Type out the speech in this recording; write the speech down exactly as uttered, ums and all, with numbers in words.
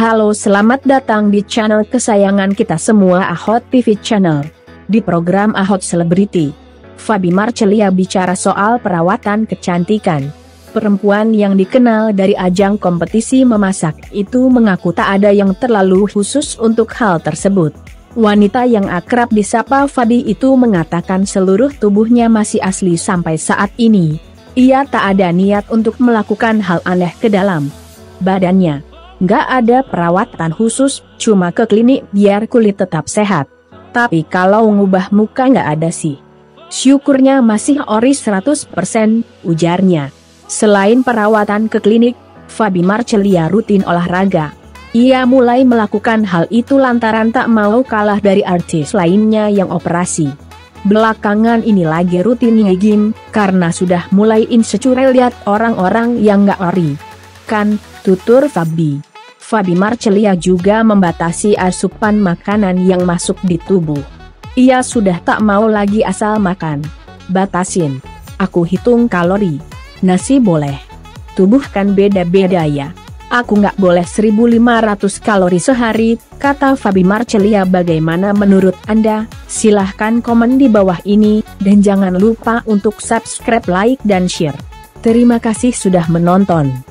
Halo, selamat datang di channel kesayangan kita semua, Ahot T V Channel. Di program Ahot Celebrity, Faby Marcelia bicara soal perawatan kecantikan. Perempuan yang dikenal dari ajang kompetisi memasak itu mengaku tak ada yang terlalu khusus untuk hal tersebut. Wanita yang akrab disapa Faby itu mengatakan seluruh tubuhnya masih asli sampai saat ini. Ia tak ada niat untuk melakukan hal aneh ke dalam badannya. Nggak ada perawatan khusus, cuma ke klinik biar kulit tetap sehat. Tapi kalau ngubah muka nggak ada sih. Syukurnya masih ori seratus persen, ujarnya. Selain perawatan ke klinik, Faby Marcelia rutin olahraga. Ia mulai melakukan hal itu lantaran tak mau kalah dari artis lainnya yang operasi. Belakangan ini lagi rutin nge-gym, karena sudah mulai insecure lihat orang-orang yang nggak ori. Kan, tutur Faby. Faby Marcelia juga membatasi asupan makanan yang masuk di tubuh. Ia sudah tak mau lagi asal makan. Batasin. Aku hitung kalori. Nasi boleh. Tubuh kan beda-beda ya. Aku nggak boleh seribu lima ratus kalori sehari, kata Faby Marcelia. Bagaimana menurut Anda? Silahkan komen di bawah ini, dan jangan lupa untuk subscribe, like, dan share. Terima kasih sudah menonton.